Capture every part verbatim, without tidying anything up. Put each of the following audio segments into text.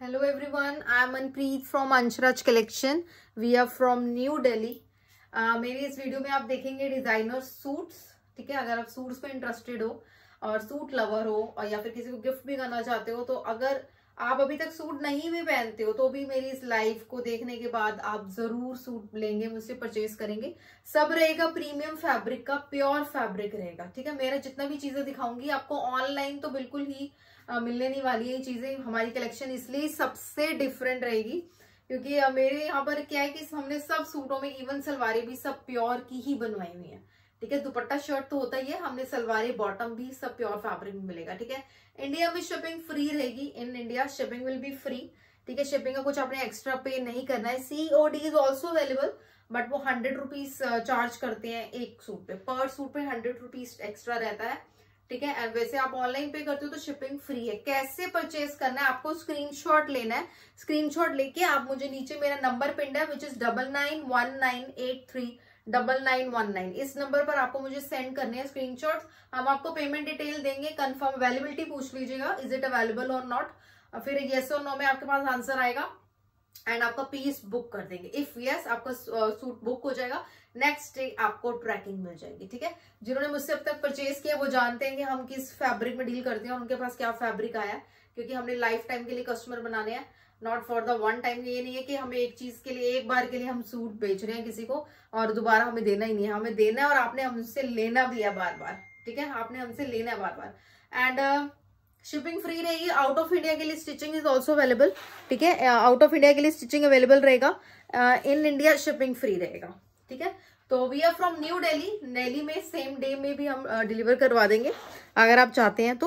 Hello everyone, I am Manpreet from Anshuraj Collection. We are from New Delhi. uh, मेरी इस video में आप देखेंगे डिजाइनर सूट्स. ठीक है, अगर आप सूट्स पे इंटरेस्टेड हो और सूट लवर हो और या फिर किसी को गिफ्ट भी करना चाहते हो, तो अगर आप अभी तक सूट नहीं भी पहनते हो तो भी मेरी इस लाइव को देखने के बाद आप जरूर सूट लेंगे, मुझसे परचेज करेंगे. सब रहेगा प्रीमियम फैब्रिक का, प्योर फैब्रिक रहेगा. ठीक है, मेरा जितना भी चीजें दिखाऊंगी आपको ऑनलाइन तो बिल्कुल ही आ, मिलने नहीं वाली है. ये चीजें हमारी कलेक्शन इसलिए सबसे डिफरेंट रहेगी क्योंकि मेरे यहाँ पर क्या है कि हमने सब सूटों में इवन सलवारें भी सब प्योर की ही बनवाई हुई है. ठीक है, दुपट्टा शर्ट तो होता ही है, हमने सलवारें बॉटम भी सब प्योर फैब्रिक में मिलेगा. ठीक है, इंडिया में शिपिंग फ्री रहेगी. In India shipping will be free. ठीक है, शिपिंग का कुछ आपने एक्स्ट्रा पे नहीं करना है. COD is also available, but वो हंड्रेड रुपीज चार्ज करते हैं एक सूट पे. पर सूट पे हंड्रेड रुपीज एक्स्ट्रा रहता है. ठीक है, एंड वैसे आप ऑनलाइन पे करते हो तो शिपिंग फ्री है. कैसे परचेज करना है, आपको स्क्रीनशॉट लेना है. स्क्रीनशॉट लेके आप मुझे नीचे मेरा नंबर पिंड है which is double nine one nine eight three double nine one nine. इस नंबर पर आपको मुझे सेंड करने हैं स्क्रीनशॉट्स. हम आपको पेमेंट डिटेल देंगे, कंफर्म अवेलेबिलिटी पूछ लीजिएगा, इज इट अवेलेबल और नॉट. फिर येस और नो में आपके पास आंसर आएगा एंड आपका पीस बुक कर देंगे. इफ यस आपका सूट बुक हो जाएगा, नेक्स्ट डे आपको ट्रैकिंग मिल जाएगी. ठीक है, जिन्होंने मुझसे अब तक परचेज किया वो जानते हैं कि हम किस फैब्रिक में डील करते हैं और उनके पास क्या फैब्रिक आया है, क्योंकि हमने लाइफ टाइम के लिए कस्टमर बनाने हैं, not for the one time. ये नहीं है कि हमें एक चीज के लिए एक बार के लिए हम सूट बेच रहे हैं किसी को और दोबारा हमें देना ही नहीं है. हमें देना है और आपने हमसे लेना भी है बार बार. ठीक है, आपने हमसे लेना है बार बार. एंड शिपिंग फ्री रहेगी. आउट ऑफ इंडिया के लिए स्टिचिंग इज ऑल्सो अवेलेबल. ठीक है, आउट ऑफ इंडिया के लिए स्टिचिंग अवेलेबल रहेगा. इन इंडिया शिपिंग फ्री रहेगा. ठीक है, तो we are from New Delhi. Delhi में सेम डे में भी हम डिलीवर uh, करवा देंगे. अगर आप चाहते हैं तो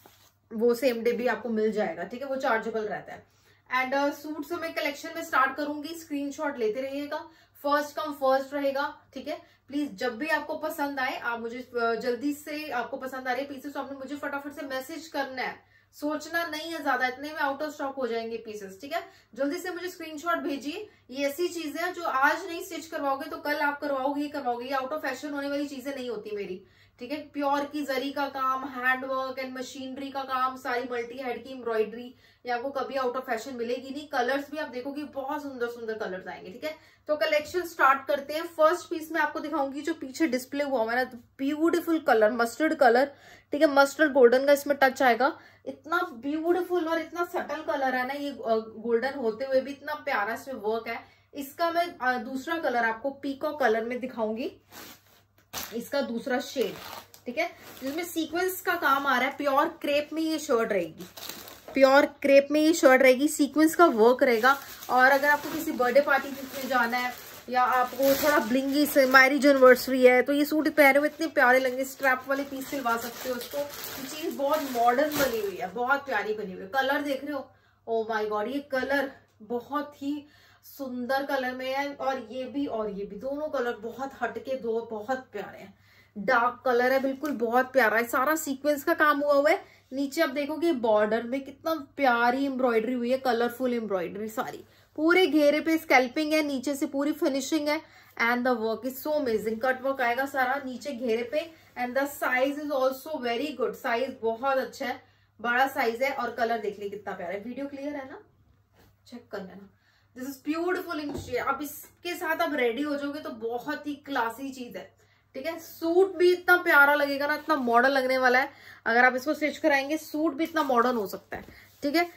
वो सेम डे भी आपको मिल जाएगा. ठीक है, वो चार्जेबल रहता है. एंड सूट से मैं कलेक्शन में स्टार्ट करूंगी, स्क्रीनशॉट लेते रहिएगा. फर्स्ट कम फर्स्ट रहेगा. ठीक है, प्लीज जब भी आपको पसंद आए आप मुझे जल्दी से, आपको पसंद आ रहे पीसेस तो आपने मुझे फटाफट से मैसेज करना है. सोचना नहीं है ज्यादा, इतने में आउट ऑफ स्टॉक हो जाएंगे पीसेस. ठीक है, जल्दी से मुझे स्क्रीनशॉट भेजिए. ये ऐसी चीजें हैं जो आज नहीं स्टिच करवाओगे तो कल आप करवाओगे ही करवाओगे. ये आउट ऑफ फैशन होने वाली चीजें नहीं होती मेरी. ठीक है, प्योर की जरी का काम, हैंडवर्क एंड मशीनरी का काम, सारी मल्टी हेड की एम्ब्रॉयडरी, ये आपको कभी आउट ऑफ फैशन मिलेगी नहीं. कलर्स भी आप देखोगे बहुत सुंदर सुंदर कलर्स आएंगे. ठीक है, तो कलेक्शन स्टार्ट करते हैं. फर्स्ट पीस में आपको दिखाऊंगी जो पीछे डिस्प्ले हुआ हमारा ब्यूटीफुल कलर, मस्टर्ड कलर. ठीक है, मस्टर्ड गोल्डन का इसमें टच आएगा. इतना ब्यूटीफुल और इतना सटल कलर है ना, ये गोल्डन होते हुए भी इतना प्यारा इसमें वर्क है. इसका मैं दूसरा कलर आपको पीकॉक कलर में दिखाऊंगी, इसका दूसरा शेड. ठीक है, जिसमें सीक्वेंस का काम आ रहा है. प्योर क्रेप में ये शर्ट रहेगी, प्योर क्रेप में ये शर्ट रहेगी. सीक्वेंस का वर्क रहेगा. और अगर आपको किसी बर्थडे पार्टी में जाना है या आपको थोड़ा ब्लिंगी से मैरिज एनिवर्सरी है तो ये सूट पहने हुए इतने प्यारे लगेंगे. स्ट्रैप वाले पीस सिलवा सकते हो इसको. ये चीज बहुत मॉडर्न बनी हुई है, बहुत प्यारी बनी हुई है. कलर देख रहे हो, ओ माय गॉड, ये कलर बहुत ही सुंदर कलर में है. और ये भी और ये भी दोनों कलर बहुत हटके, दो बहुत प्यारे हैं. डार्क कलर है बिल्कुल, बहुत प्यारा है. सारा सीक्वेंस का काम हुआ हुआ है. नीचे आप देखोगे बॉर्डर में कितना प्यारी एम्ब्रॉयडरी हुई है, कलरफुल एम्ब्रॉयडरी सारी. पूरे घेरे पे स्कैल्पिंग है, नीचे से पूरी फिनिशिंग है. And the work is so amazing. Cut work आएगा सारा नीचे घेरे पे. And the size is also very good. Size बहुत अच्छा है, बड़ा साइज है. और कलर देख ली कितना प्यारा है. वीडियो क्लियर है ना, चेक कर लेना. This is beautiful in shade. अब इसके साथ आप रेडी हो जाओगे तो बहुत ही क्लासी चीज है. ठीक है, सूट भी इतना प्यारा लगेगा ना, इतना मॉडर्न लगने वाला है. अगर आप इसको स्टिच कराएंगे सूट भी इतना मॉडर्न हो सकता है. ठीक है,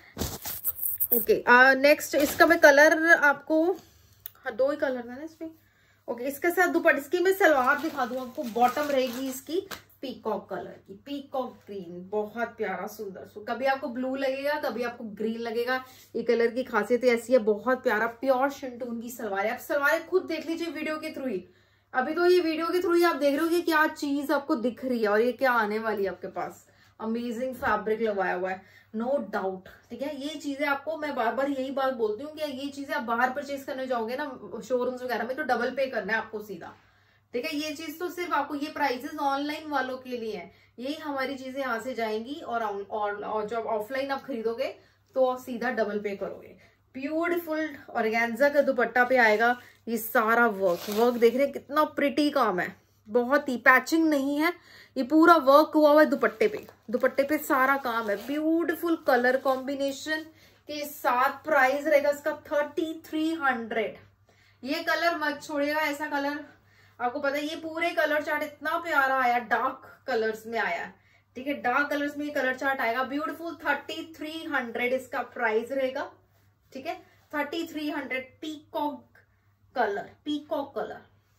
ओके. नेक्स्ट इसका मैं कलर आपको, हाँ दो ही कलर है ना इसमें. ओके, इसके साथ दुपट्टे, इसकी मैं सलवार दिखा दूं आपको. बॉटम रहेगी इसकी पीकॉक कलर की, पीकॉक ग्रीन. बहुत प्यारा सुंदर सूट. कभी आपको ब्लू लगेगा, कभी आपको ग्रीन लगेगा. ये कलर की खासियत ऐसी है, बहुत प्यारा प्योर शिंटून की सलवार है. आप सलवारें खुद देख लीजिए वीडियो के थ्रू ही. अभी तो ये वीडियो के थ्रू ही आप देख रहे हो कि क्या चीज आपको दिख रही है और ये क्या आने वाली है आपके पास. अमेजिंग फैब्रिक लगाया हुआ है, नो डाउट. ठीक है, ये चीजें आपको, मैं बार बार यही बात बोलती हूँ कि ये चीजें आप बाहर परचेज करने जाओगे ना शोरूम्स वगैरह में तो डबल पे करना है आपको सीधा. ठीक है, ये चीज तो सिर्फ आपको, ये प्राइसेस ऑनलाइन वालों के लिए है. यही हमारी चीजें यहाँ से जाएंगी और, और, और जब ऑफलाइन आप खरीदोगे तो सीधा डबल पे करोगे. ब्यूटीफुल ऑर्गेन्जा का दुपट्टा पे आएगा. ये सारा वर्क वर्क देख रहे हैं कितना प्रिटी काम है. बहुत ही, पैचिंग नहीं है, ये पूरा वर्क हुआ हुआ है दुपट्टे पे. दुपट्टे पे सारा काम है. ब्यूटीफुल कलर कॉम्बिनेशन, के साथ प्राइस रहेगा इसका थर्टी थ्री हंड्रेड। ये कलर मत छोड़िएगा, ऐसा कलर आपको पता है ये पूरे कलर चार्ट इतना प्यारा आया, डार्क कलर्स में आया, ठीक है, डार्क कलर्स में ये कलर चार्ट आएगा। ब्यूटीफुल थर्टी थ्री हंड्रेड इसका प्राइस रहेगा, ठीक है, thirty three hundred. Peacock colour, peacock colour,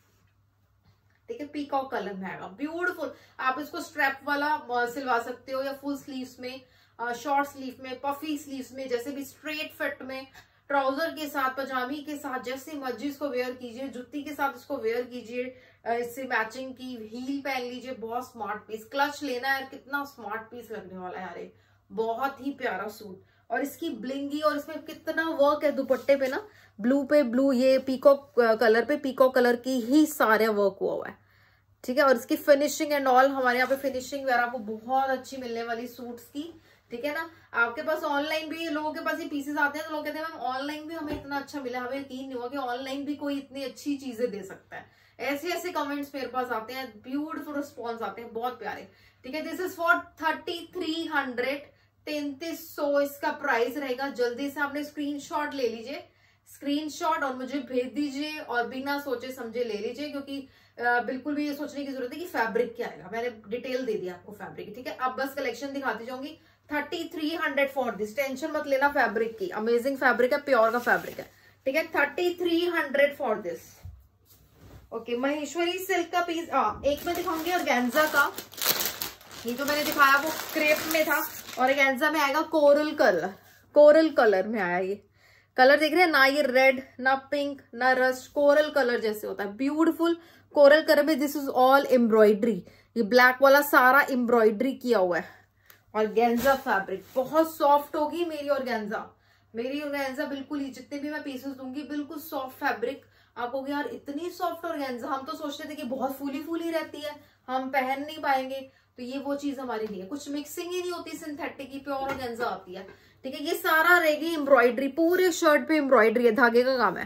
ठीक है, पीकॉक कलर में आएगा। ब्यूटीफुल, आप इसको स्ट्रैप वाला सिलवा सकते हो या फुल स्लीव्स में, शॉर्ट स्लीव में, पफी स्लीव्स में, जैसे भी स्ट्रेट फिट में, ट्राउजर के साथ, पजामी के साथ, जैसे मर्जी इसको वेयर कीजिए, जुत्ती के साथ इसको वेयर कीजिए, इससे मैचिंग की हील पहन लीजिए। बहुत स्मार्ट पीस, क्लच लेना है, कितना स्मार्ट पीस लगने वाला है यार, बहुत ही प्यारा सूट। और इसकी ब्लिंगी और इसमें कितना वर्क है दुपट्टे पे ना, ब्लू पे ब्लू, ये पीकॉक कलर पे पीकॉक कलर की ही सारे वर्क हुआ हुआ है, ठीक है। और इसकी फिनिशिंग एंड ऑल, हमारे यहाँ पे फिनिशिंग वगैरह आपको बहुत अच्छी मिलने वाली सूट्स की, ठीक है ना। आपके पास ऑनलाइन भी, लोगों के पास ये पीसेस आते हैं तो लोग कहते हैं मैम ऑनलाइन भी हमें इतना अच्छा मिला, हमें यकीन नहीं हुआ कि ऑनलाइन भी कोई इतनी अच्छी चीजें दे सकता है। ऐसे ऐसे कमेंट्स मेरे पास आते हैं, ब्यूटीफुल रिस्पॉन्स आते हैं, बहुत प्यारे, ठीक है। This is for thirty three hundred, तैतीस सौ इसका प्राइस रहेगा। जल्दी से आपने स्क्रीनशॉट ले लीजिए, स्क्रीनशॉट और मुझे भेज दीजिए, और बिना सोचे समझे ले लीजिए, क्योंकि आ, बिल्कुल भी ये सोचने की जरूरत है कि फैब्रिक क्या आएगा, मैंने डिटेल दे दिया आपको फैब्रिक, ठीक है। अब बस कलेक्शन दिखाती जाऊंगी। Thirty three hundred for this, tension मत लेना फैब्रिक की, अमेजिंग फैब्रिक है, प्योर का फैब्रिक है, ठीक है। Thirty three hundred for this, okay. Maheshwari silk का पीस, हाँ एक में दिखाऊंगी ऑर्गेन्जा का, ये जो मैंने दिखाया वो क्रेप में था, और ऑर्गेन्जा में आएगा कोरल कलर, कोरल कलर में आया ये कलर, देख रहे हैं ना, ये रेड ना पिंक ना रस्ट, कोरल कलर जैसे होता है, ब्यूटीफुल कोरल कलर में। दिस इज ऑल एम्ब्रॉयडरी, ये ब्लैक वाला सारा एम्ब्रॉयडरी किया हुआ है। ऑर्गेन्जा फैब्रिक बहुत सॉफ्ट होगी मेरी ऑर्गेन्जा, मेरी ऑर्गेन्जा बिल्कुल ही, जितने भी मैं पीसेस दूंगी बिल्कुल सॉफ्ट फैब्रिक। आप कहोगे यार इतनी सॉफ्ट ऑर्गेन्जा, हम तो सोचते थे कि बहुत फूली फूली रहती है, हम पहन नहीं पाएंगे, तो ये वो चीज हमारी नहीं है, कुछ मिक्सिंग ही नहीं होती सिंथेटिक की, प्योर ऑर्गेन्जा आती है, ठीक है। ये सारा रहेगी एम्ब्रॉयडरी, पूरे शर्ट पे एम्ब्रॉयडरी है, धागे का काम है,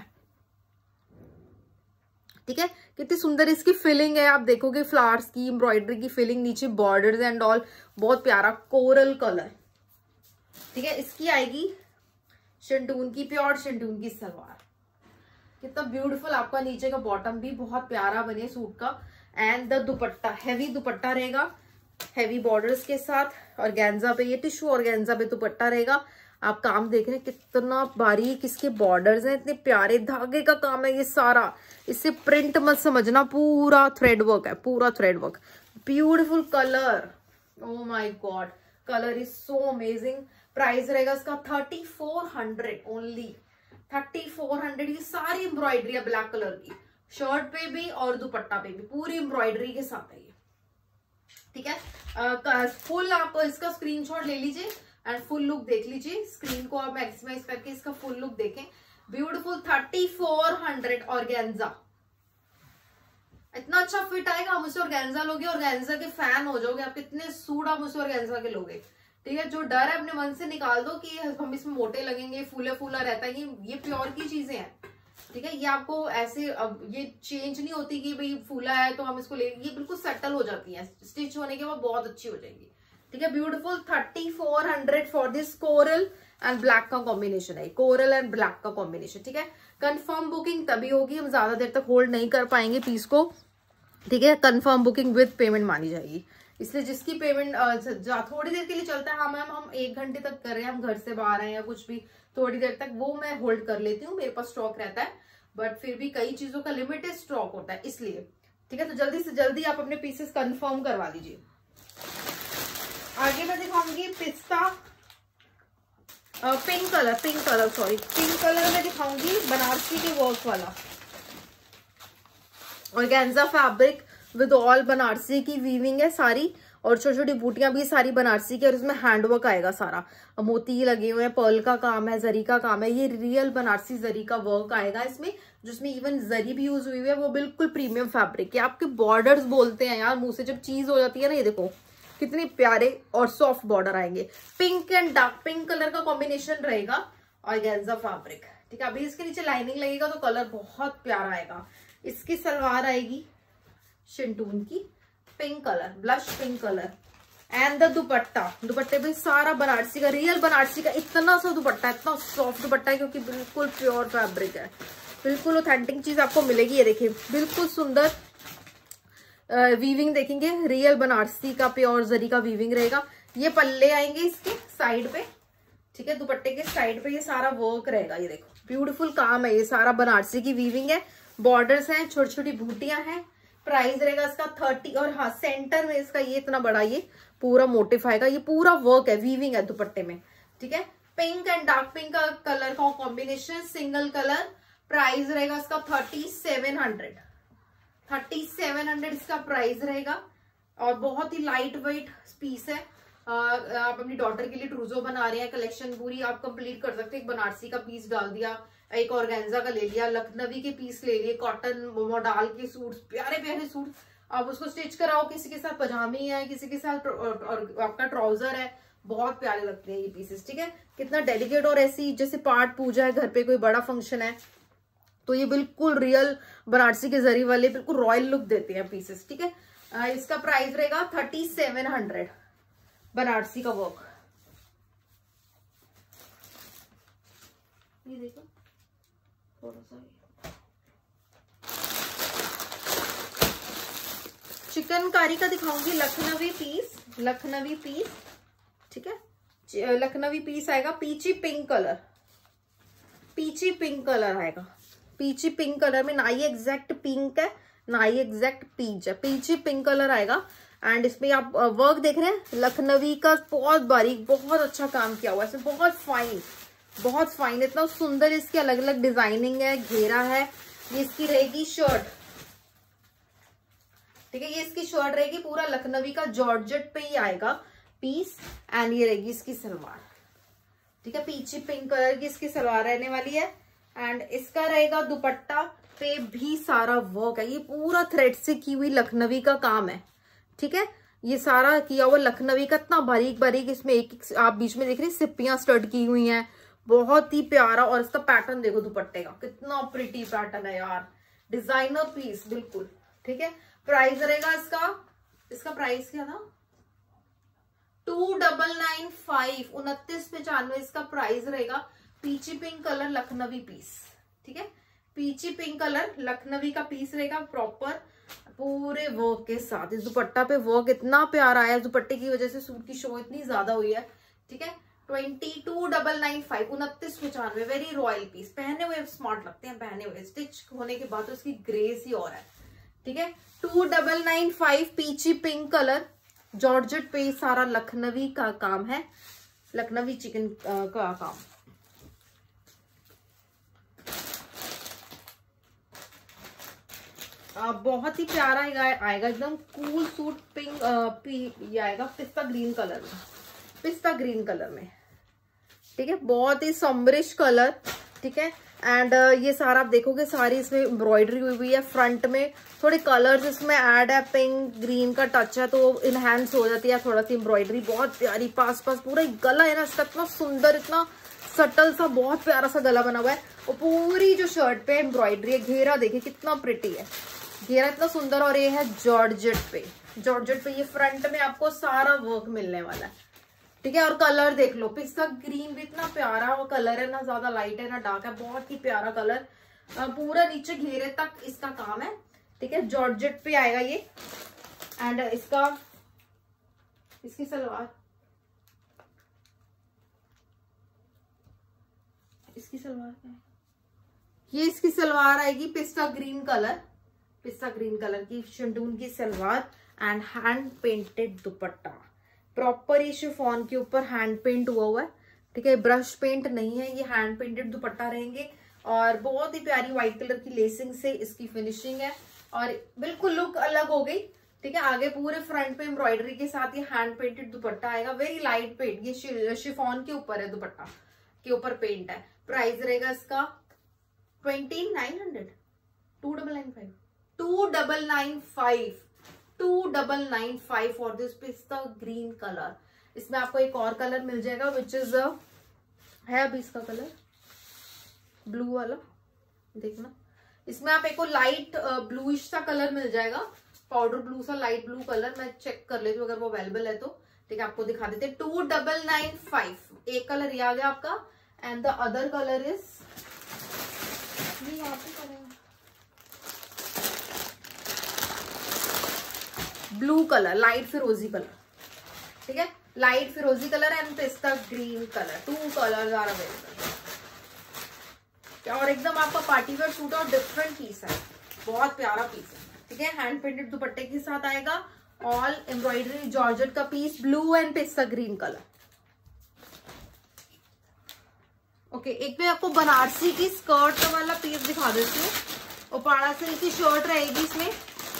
ठीक है। कितनी सुंदर इसकी फिलिंग है, आप देखोगे फ्लावर्स की एम्ब्रॉयडरी की फिलिंग, नीचे बॉर्डर्स एंड ऑल, बहुत प्यारा कोरल कलर, ठीक है। इसकी आएगी शिंटून की, प्योर शिंटून की सलवार, कितना ब्यूटीफुल, आपका नीचे का बॉटम भी बहुत प्यारा बने सूट का, and the dupatta, heavy dupatta रहेगा, हैवी बॉर्डर्स के साथ, ऑर्गेन्जा पे, ये टिश्यू ऑर्गेन्जा पे दुपट्टा रहेगा। आप काम देख रहे हैं कितना बारीक इसके बॉर्डर्स हैं, इतने प्यारे, धागे का काम है ये सारा, इससे प्रिंट मत समझना, पूरा थ्रेड वर्क है, पूरा thread work, beautiful colour, oh my god, colour is so amazing. Price रहेगा इसका thirty four hundred only, thirty four hundred. ये सारी एम्ब्रॉयडरी है ब्लैक कलर की, शर्ट पे भी और दुपट्टा पे भी पूरी एम्ब्रॉयडरी के साथ है ये, ठीक है। फुल आप इसका स्क्रीनशॉट ले लीजिए एंड फुल लुक देख लीजिए, स्क्रीन को आप मैक्सिमाइज करके इसका फुल लुक देखें। Beautiful thirty four hundred organza, इतना अच्छा फिट आएगा, आप मुझसे ऑर्गेन्जा लोगे, ऑर्गेन्जा के फैन हो जाओगे, आप कितने सूट आप मुझसे ऑर्गेन्जा के लोगे, ठीक है। जो डर है अपने मन से निकाल दो कि हम इसमें मोटे लगेंगे, फूले फूला रहता है, ये ये प्योर की चीजें हैं, ठीक है। ये आपको ऐसे, अब ये चेंज नहीं होती कि भाई फूला है तो हम इसको ले, ये बिल्कुल सेटल हो जाती है, स्टिच होने के बाद बहुत अच्छी हो जाएगी, ठीक है। Beautiful thirty four hundred for this, coral and black का कॉम्बिनेशन है, कोरल एंड ब्लैक का कॉम्बिनेशन, ठीक है। कंफर्म बुकिंग तभी होगी, हम ज्यादा देर तक होल्ड नहीं कर पाएंगे पीस को, ठीक है। कंफर्म बुकिंग विद पेमेंट मानी जाएगी, इसलिए जिसकी पेमेंट थोड़ी देर के लिए चलता है, हाँ मैम हम एक घंटे तक कर रहे हैं, हम घर से बाहर हैं या कुछ भी, थोड़ी देर तक वो मैं होल्ड कर लेती हूँ, मेरे पास स्टॉक रहता है, बट फिर भी कई चीजों का लिमिटेड स्टॉक होता है इसलिए, ठीक है। तो जल्दी से जल्दी आप अपने पीसेस कंफर्म करवा लीजिए। आगे मैं दिखाऊंगी पिस्ता, pink colour, pink colour sorry pink colour में दिखाऊंगी बनारसी के वर्क वाला, organza fabric with all Banarasi की वीविंग है सारी, और छोटी छोटी बूटियां भी सारी बनारसी की, और इसमें हैंडवर्क आएगा सारा, मोती लगे हुए हैं, पर्ल का काम है, जरी का काम है, ये रियल बनारसी जरी का वर्क आएगा इसमें, जिसमें इवन जरी भी यूज हुई है, वो बिल्कुल प्रीमियम फैब्रिक है। आपके बॉर्डर्स बोलते हैं यार, मुंह से जब चीज हो जाती है ना, ये देखो कितने प्यारे और सॉफ्ट बॉर्डर आएंगे, pink and dark pink colour का कॉम्बिनेशन रहेगा ऑर्गेन्जा फैब्रिक, ठीक है। अभी इसके नीचे लाइनिंग लगेगा तो कलर बहुत प्यारा आएगा। इसकी सलवार आएगी शिंटून की, pink colour, blush pink colour, and the dupatta, दुपट्टे पे सारा बनारसी का, रियल बनारसी का इतना सा दुपट्टा, इतना सॉफ्ट दुपट्टा है क्योंकि बिल्कुल प्योर फैब्रिक है, बिल्कुल ऑथेंटिक चीज आपको मिलेगी। ये देखिए बिल्कुल सुंदर वीविंग देखेंगे, रियल बनारसी का प्योर जरी का वीविंग रहेगा। ये पल्ले आएंगे इसके साइड पे, ठीक है, दुपट्टे के साइड पे ये सारा वर्क रहेगा। ये देखो ब्यूटीफुल काम है, ये सारा बनारसी की वीविंग है, बॉर्डर्स हैं, छोटी छोटी बूटियां हैं। प्राइस रहेगा इसका थर्टी, और हाँ सेंटर में इसका ये इतना बड़ा ये पूरा मोटिफ आएगा, ये पूरा वर्क है, वीविंग है दुपट्टे में, ठीक है। पिंक एंड डार्क पिंक का कलर का कॉम्बिनेशन, सिंगल कलर। प्राइस रहेगा इसका thirty seven hundred, thirty seven hundred इसका प्राइस रहेगा। और बहुत ही लाइट वेट पीस है। आ, आप अपनी डॉटर के लिए ट्रूजो बना रहे हैं, कलेक्शन पूरी आप कंप्लीट कर सकते हैं। एक बनारसी का पीस डाल दिया, एक ऑर्गेन्जा का ले लिया, लखनवी के पीस ले लिए, कॉटन मॉडल के सूट्स, प्यारे प्यारे सूट, आप उसको स्टिच कराओ, किसी के साथ पजामी है, किसी के साथ और आपका ट्राउजर है, बहुत प्यारे लगते हैं ये पीसेस, ठीक है। कितना डेलिकेट, और ऐसी जैसे पाठ पूजा है, घर पे कोई बड़ा फंक्शन है, तो ये बिल्कुल रियल बनारसी के जरी वाले बिल्कुल रॉयल लुक देते हैं पीसेस, ठीक है। आ, इसका प्राइस रहेगा थर्टी सेवन हंड्रेड, बनारसी का वर्क। ये देखो थोड़ा सा चिकनकारी का दिखाऊंगी, लखनवी पीस, लखनवी पीस, ठीक है। लखनवी पीस आएगा peachy pink colour, peachy pink colour आएगा, पीची पिंक कलर में, ना ये एग्जैक्ट पिंक है ना ये एग्जैक्ट पीच है, पीची पिंक कलर आएगा। एंड इसमें आप वर्क देख रहे हैं, लखनवी का बहुत बारीक, बहुत अच्छा काम किया हुआ है इसमें, बहुत फाइन, बहुत फाइन, इतना सुंदर इसकी अलग अलग डिजाइनिंग है, घेरा है। ये इसकी रहेगी शर्ट, ठीक है, ये इसकी शर्ट रहेगी, पूरा लखनवी का जॉर्जेट पे ही आएगा पीस। एंड ये रहेगी इसकी सलवार, ठीक है, पीची पिंक कलर की इसकी सलवार रहने वाली है। एंड इसका रहेगा दुपट्टा पे भी सारा वर्क है, ये पूरा थ्रेड से की हुई लखनवी का काम है, ठीक है। ये सारा किया हुआ लखनवी का, इतना बारीक बारीक, इसमें एक एक आप बीच में देख रहे हैं सिप्पियां स्टड की हुई हैं, बहुत ही प्यारा। और इसका पैटर्न देखो दुपट्टे का, कितना प्रिटी पैटर्न है यार, डिजाइनर पीस बिल्कुल, ठीक है। प्राइस रहेगा इसका, इसका प्राइस क्या था, टू डबल नाइन फाइव, उनतीस पचानवे इसका प्राइस रहेगा। Peachy pink colour Lucknowi piece, ठीक है, पीची पिंक कलर लखनवी का पीस रहेगा, प्रॉपर पूरे वर्क के साथ। इस दुपट्टा पे वर्क इतना प्यारा आया, दुपट्टे की वजह से सूट की शो इतनी ज्यादा हुई है, ठीक है। Twenty two double nine five, उनतीस पचानवे, वेरी रॉयल पीस, पहने हुए स्मार्ट लगते हैं, पहने हुए स्टिच होने के बाद तो उसकी ग्रेस ही और है, ठीक है। Two double nine five, peachy pink colour, georgette पे सारा लखनवी का काम है, लखनवी चिकन का काम। आ, बहुत ही प्यारा आएगा, एकदम कूल सूट, पिंक पी ये आएगा पिस्ता ग्रीन कलर में, पिस्ता ग्रीन कलर में, ठीक है, बहुत ही समरिश कलर, ठीक है। एंड uh, ये सारा आप देखोगे सारी इसमें एम्ब्रॉयडरी हुई हुई है, फ्रंट में थोड़े कलर्स इसमें ऐड है, पिंक ग्रीन का टच है तो इनहेंस हो जाती है थोड़ा सी एम्ब्रॉयडरी, बहुत प्यारी। पास पास पूरा गला है ना इसका, इतना सुंदर, इतना सटल सा, बहुत प्यारा सा गला बना हुआ है। और पूरी जो शर्ट पे एम्ब्रॉयडरी है, घेरा देखिए कितना प्रिटी है, घेरा इतना सुंदर। और ये है जॉर्जेट पे, जॉर्जेट पे ये फ्रंट में आपको सारा वर्क मिलने वाला है, ठीक है। और कलर देख लो, पिस्ता ग्रीन भी इतना प्यारा वो कलर है, ना ज्यादा लाइट है ना डार्क है, बहुत ही प्यारा कलर, पूरा नीचे घेरे तक इसका काम है, ठीक है। जॉर्जेट पे आएगा ये। एंड इसका, इसकी सलवार, इसकी सलवार क्या है, ये इसकी सलवार आएगी पिस्ता ग्रीन कलर, पिस्ता ग्रीन कलर की शिंटून की salwar. And hand painted dupatta, proper ये शिफॉन के ऊपर हैंड पेंट हुआ हुआ है, ठीक है, ब्रश पेंट नहीं है, ये हैंड पेंटेड दुपट्टा रहेंगे। और बहुत ही प्यारी व्हाइट कलर की लेसिंग से इसकी फिनिशिंग है, और बिल्कुल लुक अलग हो गई, ठीक है। आगे पूरे फ्रंट पे एम्ब्रॉयडरी के साथ ये हैंड पेंटेड दुपट्टा आएगा, वेरी लाइट पेंट, ये शिफॉन के ऊपर है, दुपट्टा के ऊपर पेंट है। प्राइस रहेगा इसका twenty nine hundred, two double nine five, two double nine five, two double nine five for this पिस्ता ग्रीन कलर। इसमें आपको एक और कलर मिल जाएगा विच इज है अभी इसका कलर ब्लू वाला, देखना इसमें आप एक और लाइट ब्लूइश सा कलर मिल जाएगा, पाउडर ब्लू सा, लाइट ब्लू कलर, मैं चेक कर लेती हूँ अगर वो अवेलेबल है तो, ठीक है, आपको दिखा देते टू डबल नाइन फाइव। एक कलर ये आ गया आपका and the other colour is यहाँ पे ब्लू कलर, लाइट फिरोजी कलर, ठीक है, लाइट फिरोजी कलर एंड पिस्ता green colour, two colours are available. और एकदम आपका पार्टी वेयर सूट और डिफरेंट पीस है, बहुत प्यारा पीस है, ठीक है। हैंड प्रिंटेड दुपट्टे के साथ आएगा, ऑल एम्ब्रॉयडरी जॉर्जेट का पीस, ब्लू एंड पिस्ता ग्रीन कलर। ओके, एक मैं आपको बनारसी की स्कर्ट वाला पीस दिखा देती हूँ। ओपाड़ा सिल्क की शर्ट रहेगी इसमें,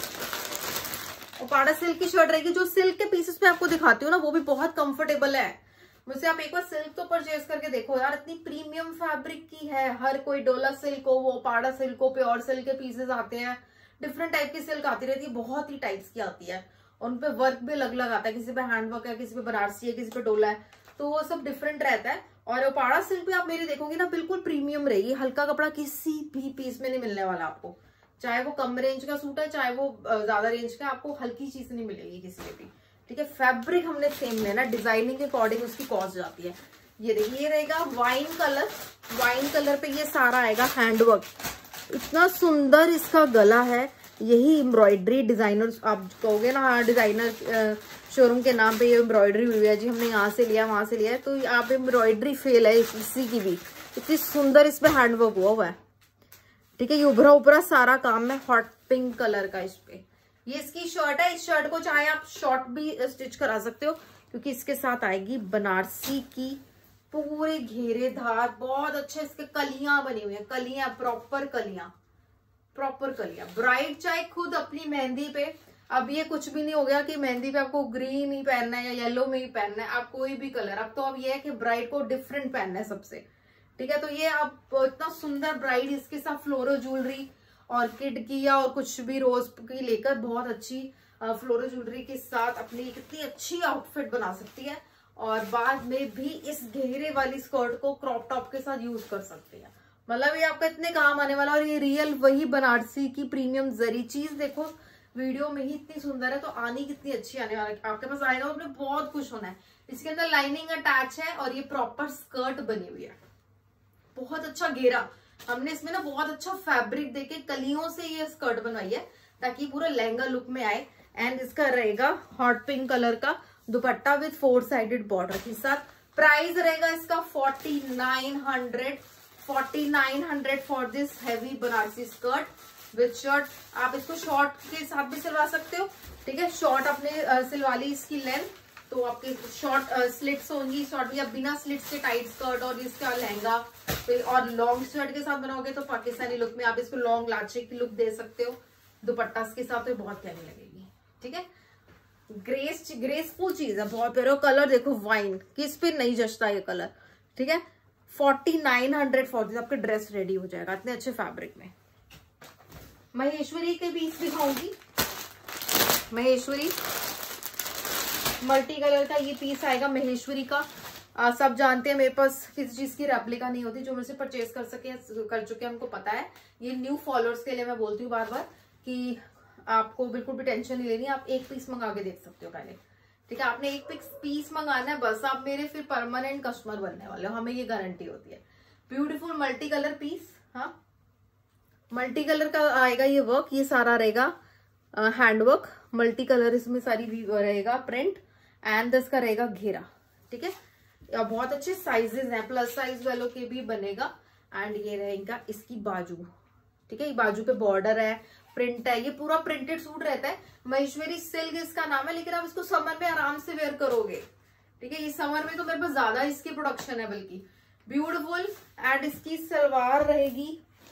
ओपाड़ा सिल्क की शर्ट रहेगी। जो सिल्क के पीसेस में आपको दिखाती हूँ ना, वो भी बहुत कंफर्टेबल है। मुझसे आप एक बार सिल्क तो परचेज करके देखो यार, इतनी प्रीमियम फैब्रिक की है। हर कोई डोला सिल्क हो, वो ओपाड़ा सिल्क हो, प्योर सिल्क के पीसेस आते हैं, डिफरेंट टाइप की सिल्क आती रहती है, बहुत ही टाइप्स की आती है। और उनपे वर्क भी अलग अलग आता है, किसी पे हैंड वर्क है, किसी पे बनारसी है, किसी पे डोला है, तो वो सब डिफरेंट रहता है। और ओपाड़ा सिल्क भी आप मेरी देखोगे ना, बिल्कुल प्रीमियम रहेगी। हल्का कपड़ा किसी भी पीस में नहीं मिलने वाला आपको, चाहे वो कम रेंज का सूट है, चाहे वो ज्यादा रेंज का, आपको हल्की चीज नहीं मिलेगी किसी में भी, ठीक है। फैब्रिक हमने सेम लेना, डिजाइनिंग के अकॉर्डिंग उसकी कॉस्ट जाती है। ये देखिए, ये रहेगा वाइन कलर, वाइन कलर पे ये सारा आएगा हैंडवर्क। इतना सुंदर इसका गला है, यही एम्ब्रॉयडरी डिजाइनर आप कहोगे ना, हाँ डिजाइनर शोरूम के नाम पे ये एम्ब्रॉयडरी हुई है जी, हमने यहाँ से लिया वहां से लिया है, तो आप एम्ब्रॉयडरी फेल है इसी की भी। इतनी सुंदर इस पे हैंडवर्क हुआ हुआ है, ठीक है। ये उभरा उभरा सारा काम है, हॉट पिंक कलर का इस पे। ये इसकी शर्ट है, इस शर्ट को चाहे आप शॉर्ट भी स्टिच करा सकते हो, क्योंकि इसके साथ आएगी बनारसी की पूरे घेरे धार, बहुत अच्छे इसके कलियां बनी हुई है, कलियां प्रॉपर कलियां, प्रॉपर कलियां। ब्राइड चाहे खुद अपनी मेहंदी पे, अब ये कुछ भी नहीं हो गया कि मेहंदी पे आपको ग्रीन ही पहनना है या येलो में ही पहनना है, आप कोई भी कलर। अब तो अब ये है कि ब्राइड को डिफरेंट पहनना है सबसे, ठीक है। तो ये आप इतना सुंदर ब्राइड, इसके साथ फ्लोरो ज्वेलरी, ऑर्किड की या और कुछ भी रोज की लेकर बहुत अच्छी फ्लोरो ज्वेलरी के साथ अपनी कितनी अच्छी आउटफिट बना सकती है। और बाद में भी इस घेरे वाली स्कर्ट को क्रॉप टॉप के साथ यूज कर सकती है। मतलब ये आपका इतने काम आने वाला। और ये रियल वही बनारसी की प्रीमियम जरी चीज, देखो वीडियो में ही इतनी सुंदर है, तो आनी कितनी अच्छी आने वाली, आपके पास आएगा तो आपने बहुत खुश होना है। इसके अंदर लाइनिंग अटैच है और ये प्रॉपर स्कर्ट बनी हुई है, बहुत अच्छा घेरा। हमने इसमें ना बहुत अच्छा फैब्रिक देके कलियों से ये स्कर्ट बनवाई है, ताकि पूरा लहंगा लुक में आए। एंड इसका रहेगा हॉट पिंक कलर का dupatta with four sided border के साथ। प्राइस रहेगा इसका forty nine hundred, forty nine hundred for this heavy Banarasi skirt with shirt. आप इसको शॉर्ट के साथ भी सिलवा सकते हो, ठीक है। शॉर्ट आपने सिलवा ली इसकी लेंथ, तो आपके शॉर्ट स्लिट्स होंगी, शॉर्ट या बिना स्लिट्स के टाइट स्कर्ट और इसका लहंगा। और लॉन्ग शर्ट के साथ बनाओगे तो पाकिस्तानी लुक में आप इसको लॉन्ग लाचे की लुक दे सकते हो दुपट्टा के साथ, तो बहुत प्यारी लगेगी, ठीक है। ग्रेस ग्रेसफुल चीज है, बहुत प्यारा। कलर देखो वाइन, किस पे नहीं जचता ये कलर, ठीक है। Forty nine hundred for this, आपके ड्रेस रेडी हो जाएगा इतने अच्छे फैब्रिक में। महेश्वरी के पीस दिखाऊंगी, महेश्वरी मल्टी कलर का ये पीस आएगा महेश्वरी का। आ, सब जानते हैं मेरे पास किसी चीज की रेप्लिका नहीं होती, जो मेरे से परचेज कर सके कर चुके हैं हमको पता है। ये न्यू फॉलोअर्स के लिए मैं बोलती हूँ बार बार कि आपको बिल्कुल भी टेंशन नहीं लेनी, आप एक पीस मंगा के देख सकते हो पहले, ठीक है। आपने एक पीस पीस मंगाना है बस, आप मेरे फिर परमानेंट कस्टमर बनने वाले हो, हमें ये गारंटी होती है। ब्यूटीफुल मल्टी कलर पीस, हाँ मल्टी कलर का आएगा ये वर्क, ये सारा रहेगा हैंडवर्क, मल्टी कलर इसमें सारी रहेगा प्रिंट, एंड इसका रहेगा घेरा, ठीक है। बहुत अच्छे साइजेस हैं, प्लस साइज वालों के भी बनेगा। एंड ये रहेगा इसकी बाजू, ठीक है। बाजू पे बॉर्डर है, प्रिंट है, ये पूरा प्रिंटेड सूट रहता है। महेश्वरी सिल्क इसका नाम है, लेकिन आप इसको समर में आराम से वेयर करोगे, ठीक है। ये समर में तो मेरे पास ज्यादा इसकी प्रोडक्शन है बल्कि। ब्यूटीफुल। एंड इसकी सलवार रहेगी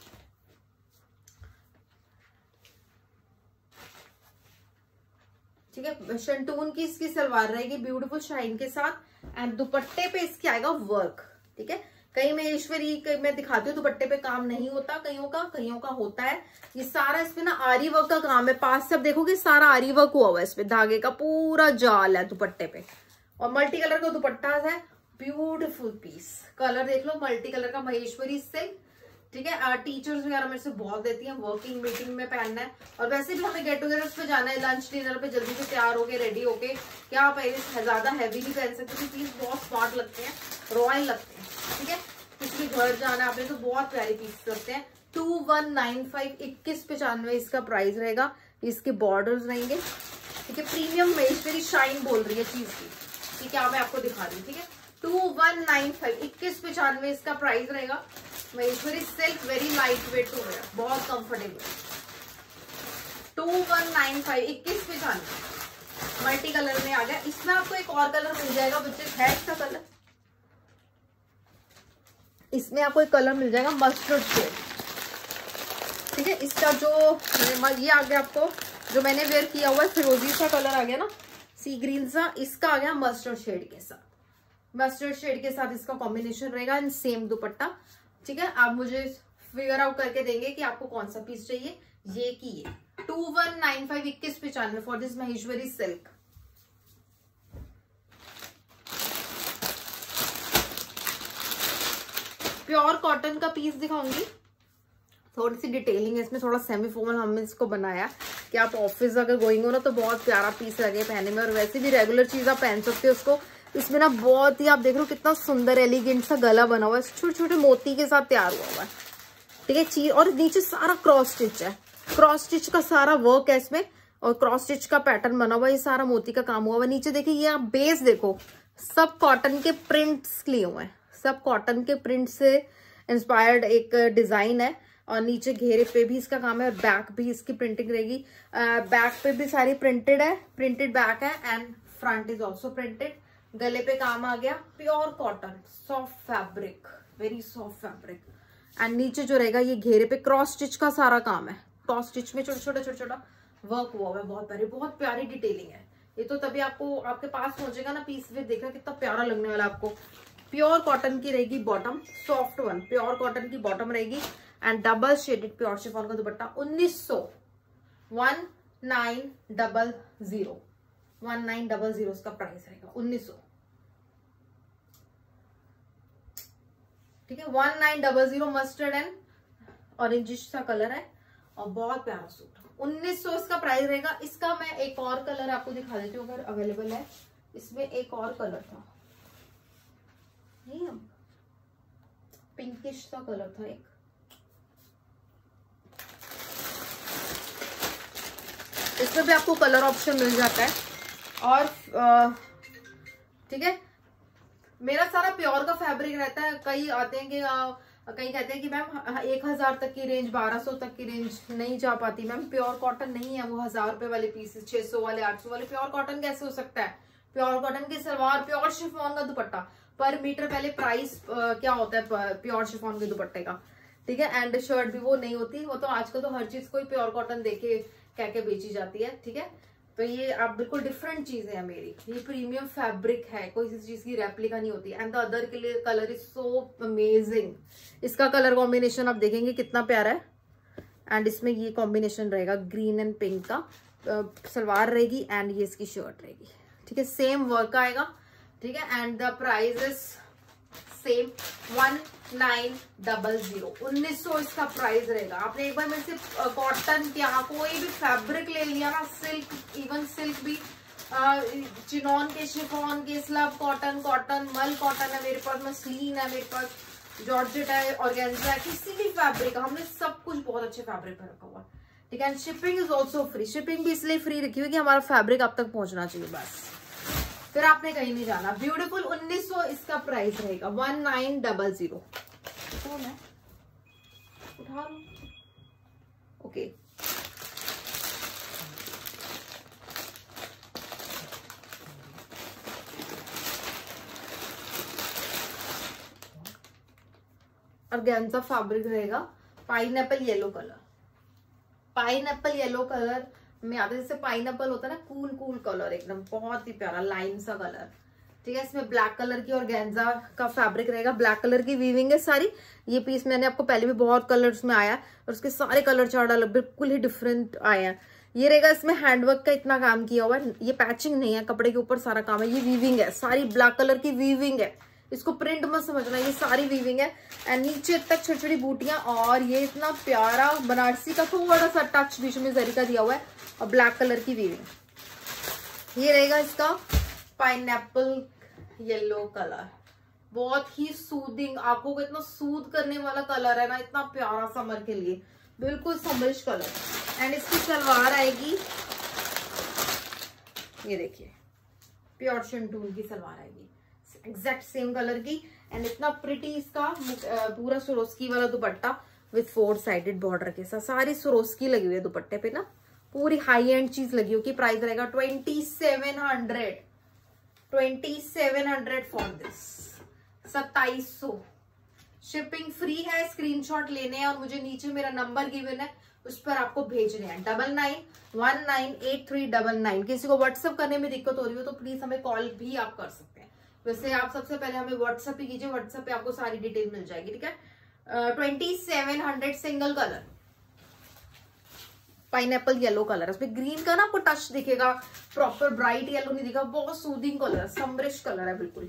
ठीक है, शंटून की इसकी सलवार रहेगी ब्यूटीफुल शाइन के साथ। एंड दुपट्टे पे इसके आएगा वर्क, ठीक है। कहीं महेश्वरी कहीं मैं दिखाती हूँ दुपट्टे पे काम नहीं होता, कईयों का कईयों का होता है। ये सारा इसमें ना आरी वर्क का काम है, पास से आप देखोगे सारा आरी वर्क हुआ हुआ है इसमें, धागे का पूरा जाल है दुपट्टे पे। और मल्टी कलर का दुपट्टा है, ब्यूटीफुल पीस। कलर देख लो, मल्टी कलर का महेश्वरी सिल्क, ठीक है। टीचर्स वगैरह मेरे से बहुत देती हैं, वर्किंग मीटिंग में पहनना है, और वैसे भी हमें गेट टुगेदर पे जाना है, लंच डिनर पे जल्दी से तैयार होके रेडी होके, क्या आप ज्यादा हैवी नहीं पहन सकते, क्योंकि पीस बहुत स्मार्ट लगते हैं, रॉयल लगते हैं, ठीक है। कुछ भी घर जाना है आपने तो बहुत प्यारे पीस लगते हैं। टू वन नाइन फाइव इक्कीस पचानवे इसका प्राइस रहेगा। इसके बॉर्डर्स रहेंगे, ठीक है। प्रीमियम महेश्वरी शाइन बोल रही है चीज की, ठीक है, मैं आपको दिखा रही हूँ, ठीक है। टू वन नाइन फाइव इक्कीस पचानवे इसका प्राइस रहेगा। Maheshwari silk, very light weight to wear, बहुत comfortable. Two one nine five इक्कीस पचानवे मल्टी कलर में आ गया। इसमें आपको एक और कलर मिल जाएगा बच्चे, है इसका कलर, इसमें आपको एक कलर मिल जाएगा मस्टर्ड शेड, ठीक है। इसका जो ये आ गया आपको, जो मैंने वेयर किया हुआ है फिरोजी सा कलर आ गया ना, सी ग्रीन सा, इसका आ गया मस्टर्ड शेड के साथ, मस्टर्ड शेड के साथ इसका कॉम्बिनेशन रहेगा एंड सेम दुपट्टा, ठीक है। आप मुझे फिगर आउट करके देंगे कि आपको कौन सा पीस चाहिए, ये की ये टू वन नाइन फाइव इक्कीस पचानवे for this Maheshwari silk. Pure cotton का पीस दिखाऊंगी, थोड़ी सी डिटेलिंग है इसमें, थोड़ा सेमी फॉर्मल हमने इसको बनाया कि आप ऑफिस अगर गोइंग हो ना तो बहुत प्यारा पीस लगे पहने में, और वैसे भी रेगुलर चीज आप पहन सकते हो उसको। इसमें ना बहुत ही आप देख रहे हो कितना सुंदर एलिगेंट सा गला बना हुआ है, छोटे छोटे मोती के साथ तैयार हुआ हुआ है, ठीक है। चीज और नीचे सारा क्रॉस स्टिच है, क्रॉस स्टिच का सारा वर्क है इसमें, और क्रॉस स्टिच का पैटर्न बना हुआ है, ये सारा मोती का काम हुआ हुआ है। नीचे देखिए ये आप बेस देखो, सब कॉटन के प्रिंट्स लिए हुए हैं, सब कॉटन के प्रिंट से इंस्पायर्ड एक डिजाइन है, और नीचे घेरे पे भी इसका काम है, और बैक भी इसकी प्रिंटिंग रहेगी। बैक पे भी सारी प्रिंटेड है, प्रिंटेड बैक है, and front is also printed. गले पे काम आ गया, pure cotton, soft fabric, very soft fabric, and नीचे जो रहेगा ये घेरे पे क्रॉस स्टिच का सारा काम है, क्रॉस स्टिच में छोटा छोटा छोटा छोटा वर्क हुआ है, बहुत प्यारी, बहुत प्यारी डिटेलिंग है। ये तो तभी आपको आपके पास पहुंचेगा ना पीस, भी देखा कितना प्यारा लगने वाला आपको। प्योर कॉटन की रहेगी bottom, soft one pure cotton की बॉटम रहेगी, and double shaded pure chiffon का दुपट्टा। उन्नीस सौ one nine double zero one nine double zero इसका प्राइस रहेगा, उन्नीस सौ, ठीक है। One nine double zero mustard and orangish सा कलर है, और बहुत प्यारा सूट, उन्नीस सौ इसका प्राइस रहेगा। इसका मैं एक और कलर आपको दिखा देती हूँ अगर अवेलेबल है। इसमें एक और कलर था, नहीं पिंकिश सा कलर था एक, इसमें भी आपको कलर ऑप्शन मिल जाता है, और ठीक है। मेरा सारा प्योर का फैब्रिक रहता है। कई आते हैं कि आ, कई कहते हैं कि मैम एक हजार तक की रेंज, बारह सौ तक की रेंज नहीं जा पाती मैम, प्योर कॉटन नहीं है वो, हजार रुपए वाले पीसेस, छह सौ वाले, आठ सौ वाले, प्योर कॉटन कैसे हो सकता है। प्योर कॉटन की सलवार, प्योर शिफॉन का दुपट्टा, पर मीटर पहले प्राइस आ, क्या होता है प्योर शिफॉन के दुपट्टे का, ठीक है। एंड शर्ट भी वो नहीं होती, वो तो आजकल तो हर चीज कोई प्योर कॉटन देके कह के बेची जाती है, ठीक है। तो ये आप बिल्कुल डिफरेंट चीज है मेरी, ये प्रीमियम फैब्रिक है, कोई किसी चीज की रेप्लिका नहीं होती। एंड द अदर के लिए कलर इज सो अमेजिंग, इसका कलर कॉम्बिनेशन आप देखेंगे कितना प्यारा है, एंड इसमें ये कॉम्बिनेशन रहेगा ग्रीन एंड पिंक का, सलवार रहेगी एंड ये इसकी शर्ट रहेगी, ठीक है। सेम वर्क आएगा, ठीक है। And the price is same, one nine double zero उन्नीस सौ इसका प्राइस रहेगा। आपने एक बार मेरे से कॉटन क्या कोई भी फैब्रिक ले लिया ना, सिल्क, इवन सिल्क भी, चिनॉन के, शिफॉन के, स्लब कॉटन, कॉटन, मल कॉटन है मेरे पास, मसलिन है मेरे पास, जॉर्जेट है, ऑर्गेन्जा है, किसी भी फैब्रिक, हमने सब कुछ बहुत अच्छे फैब्रिक पर रखा हुआ, ठीक है। Shipping is also free, shipping भी इसलिए फ्री रखी हुई कि हमारा फैब्रिक आप तक पहुंचना चाहिए, बस, फिर आपने कहीं नहीं जाना। ब्यूटीफुल उन्नीस सौ इसका प्राइस रहेगा, वन नाइन डबल जीरो। तो मैं उठा लूं, ओके। ऑर्गेन्जा फैब्रिक रहेगा, pineapple yellow colour, pineapple yellow colour में आता है, जैसे पाइनएप्पल होता है ना, कूल कूल कलर, एकदम बहुत ही प्यारा लाइन सा कलर, ठीक है। इसमें ब्लैक कलर की ऑर्गेन्जा का फैब्रिक रहेगा, ब्लैक कलर की वीविंग है सारी। ये पीस मैंने आपको पहले भी बहुत कलर्स में आया, और उसके सारे कलर चार्ट अलग बिल्कुल ही डिफरेंट आए हैं। ये रहेगा, इसमें हैंडवर्क का इतना काम किया हुआ है, ये पैचिंग नहीं है, कपड़े के ऊपर सारा काम है, ये वीविंग है, सारी ब्लैक कलर की वीविंग है, इसको प्रिंट मत समझना, ये सारी वीविंग है एंड नीचे तक छोटी छोटी बूटियां, और ये इतना प्यारा बनारसी का थोड़ा सा टच बीच में जरी का दिया हुआ है और ब्लैक कलर की वीविंग। ये रहेगा इसका पाइनएप्पल येलो कलर, बहुत ही सूदिंग, आंखों को इतना सूद करने वाला कलर है ना, इतना प्यारा समर के लिए, बिल्कुल समरिश कलर। एंड इसकी सलवार आएगी, ये देखिए प्योर शिंटून की सलवार आएगी, एग्जैक्ट सेम कलर की। एंड इतना प्रिटी इसका पूरा सरोस्की वाला dupatta with four sided border के साथ, सारी सरोस्की लगी हुई है दुपट्टे पे ना, पूरी हाई एंड चीज लगी हुई। प्राइस रहेगा twenty seven hundred twenty seven hundred for this, सत्ताईस सौ। शिपिंग फ्री है, स्क्रीनशॉट लेने हैं और मुझे नीचे मेरा नंबर गिवन है, उस पर आपको भेजने हैं double nine one nine eight three double nine. किसी को व्हाट्सअप करने में दिक्कत हो रही हो तो प्लीज हमें कॉल भी आप कर सकते हैं। वैसे आप सबसे पहले हमें व्हाट्सअप ही कीजिए, व्हाट्सअप पे आपको सारी डिटेल मिल जाएगी, ठीक है। Twenty seven hundred single colour, pineapple yellow colour, उसमें ग्रीन का ना आपको टच दिखेगा, प्रॉपर ब्राइट येलो नहीं दिखा, बहुत सूदिंग कलर, समरिश कलर है बिल्कुल।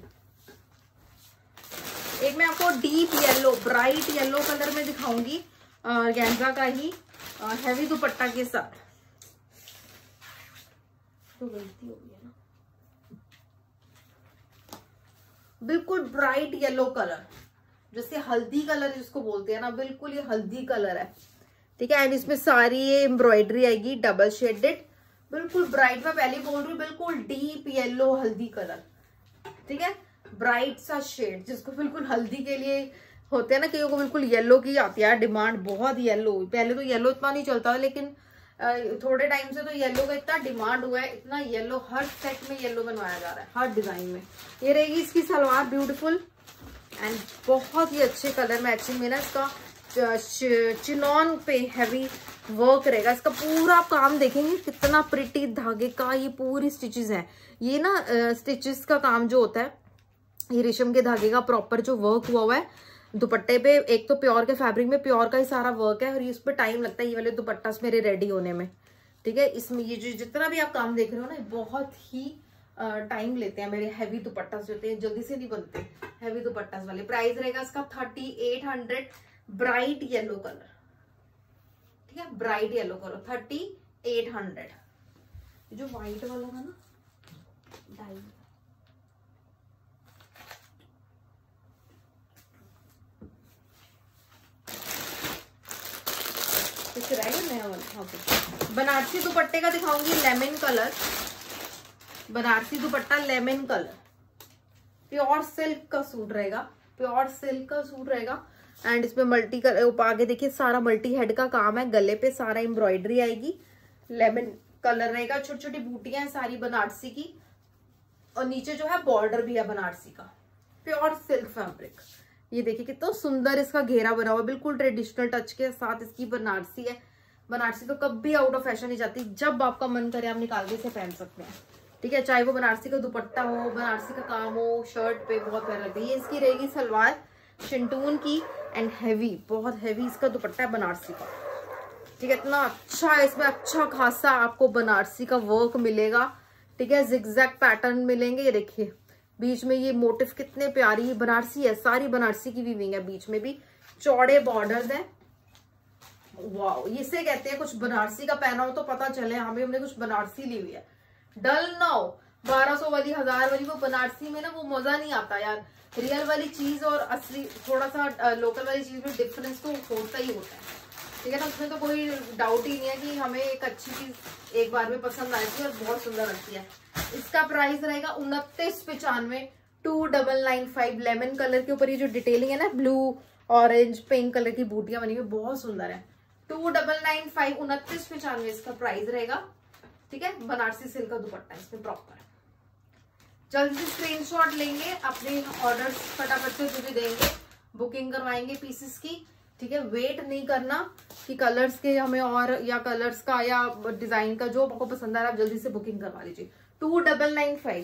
एक मैं आपको deep yellow, bright yellow colour में दिखाऊंगी, ऑर्गेन्जा का ही हैवी दुपट्टा के साथ। तो गलती हो गई है ना, बिल्कुल ब्राइट येलो कलर, जैसे हल्दी कलर जिसको बोलते हैं ना, बिल्कुल ये हल्दी कलर है, ठीक है। एंड इसमें सारी ये एम्ब्रॉयडरी आएगी डबल शेडेड, बिल्कुल ब्राइट, मैं पहले बोल रही हूँ, बिल्कुल डीप येलो हल्दी कलर, ठीक है, ब्राइट सा शेड, जिसको बिल्कुल हल्दी के लिए होते हैं ना, कईयों को बिल्कुल येलो की आती है डिमांड, बहुत येलो। पहले तो येलो इतना नहीं चलता था, लेकिन थोड़े टाइम से तो येलो का इतना डिमांड हुआ है, इतना येलो, हर सेट में येलो बनवाया जा रहा है, हर डिजाइन में। ये रहेगी इसकी सलवार, ब्यूटीफुल एंड बहुत ही अच्छे कलर मैचिंग में ना, इसका चिनॉन पे हैवी वर्क रहेगा। इसका पूरा काम देखेंगे कितना प्रिटी धागे का, ये पूरी स्टिचेस है, ये ना स्टिचेस का काम जो होता है, ये रेशम के धागे का प्रॉपर जो वर्क हुआ हुआ है दुपट्टे पे। एक तो प्योर के फैब्रिक में प्योर का ही सारा वर्क है, और इस पे टाइम लगता है ये वाले दुपट्टा मेरे रेडी होने में, ठीक है। इसमें ये जो जितना भी आप काम देख रहे हो ना, बहुत ही टाइम लेते हैं मेरे हैवी दुपट्टा जो होते हैं, जल्दी से नहीं बनते हैवी दुपट्टा वाले। प्राइस रहेगा इसका thirty eight hundred, bright yellow colour, ठीक है, bright yellow colour, thirty eight hundred. जो व्हाइट वाला था ना डाई, नया वाला, ओके। बनारसी दुपट्टे का दिखाऊंगी, lemon colour, Banarasi dupatta lemon colour, pure silk का सूट रहेगा, प्योर सिल्क का सूट रहेगा। एंड इसमें मल्टी कलर, आगे देखिए सारा मल्टी हेड का काम है, गले पे सारा एम्ब्रॉयडरी आएगी, लेमन कलर रहेगा, छोटी छोटी बूटियां हैं सारी बनारसी की, और नीचे जो है बॉर्डर भी है बनारसी का, प्योर सिल्क फैब्रिक। ये देखिए कितना सुंदर इसका घेरा बना हुआ, बिल्कुल ट्रेडिशनल टच के साथ इसकी बनारसी है। बनारसी तो कभी आउट ऑफ फैशन नहीं जाती, जब आपका मन करे आप निकाल के इसे पहन सकते हैं, ठीक है। चाहे वो बनारसी का दुपट्टा हो, बनारसी का काम हो, शर्ट पे बहुत प्यारा लगता है। ये इसकी रहेगी सलवार शिंटून की एंड हैवी, बहुत हैवी इसका दुपट्टा है बनारसी का, ठीक है। इतना अच्छा है, इसमें अच्छा खासा आपको बनारसी का वर्क मिलेगा, ठीक है, जिगजैग पैटर्न मिलेंगे। ये देखिए बीच में ये मोटिव कितने प्यारी, बनारसी है, सारी बनारसी की वीविंग है, बीच में भी चौड़े बॉर्डर्स हैं। वाओ, इसे कहते हैं कुछ बनारसी का पहना हो तो पता चले हमें हमने कुछ बनारसी ली हुई है। डल ना हो, बारह सौ वाली, हजार वाली, वो बनारसी में ना वो मजा नहीं आता यार। रियल वाली चीज और असली थोड़ा सा लोकल वाली चीज में डिफरेंस तो होता ही होता है, ठीक है ना। उसमें तो कोई डाउट ही नहीं है कि हमें एक अच्छी चीज एक बार में पसंद आएगी और बहुत सुंदर लगती है। इसका प्राइस रहेगा उनतीस पचानवे, two double nine five. Lemon colour के ऊपर ये जो डिटेलिंग है ना, ब्लू ऑरेंज पिंक कलर की बूटियां बनी हुई, बहुत सुंदर है। टू डबल नाइन फाइव, उनतीस पचानवे इसका प्राइस रहेगा, ठीक है। बनारसी सिल्क का दुपट्टा इसमें प्रॉपर। जल्दी से स्क्रीनशॉट लेंगे, अपने ऑर्डर फटाफट से जो भी देंगे, बुकिंग करवाएंगे पीसेस की, ठीक है। वेट नहीं करना कि कलर्स के हमें और या कलर्स का या डिजाइन का, जो आपको पसंद आ रहा है आप जल्दी से बुकिंग करवा लीजिए। Two double nine five.